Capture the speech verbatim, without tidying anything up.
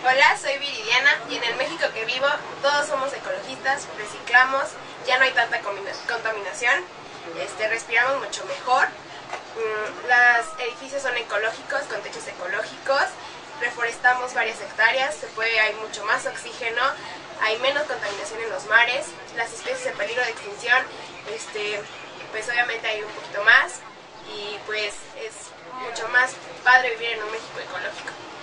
Hola, soy Viridiana y en el México que vivo todos somos ecologistas, reciclamos, ya no hay tanta contaminación, este, respiramos mucho mejor, los edificios son ecológicos, con techos ecológicos, reforestamos varias hectáreas, se puede, hay mucho más oxígeno, hay menos contaminación en los mares, las especies en peligro de extinción, este, pues obviamente hay un poquito más y pues es mucho más padre vivir en un México ecológico.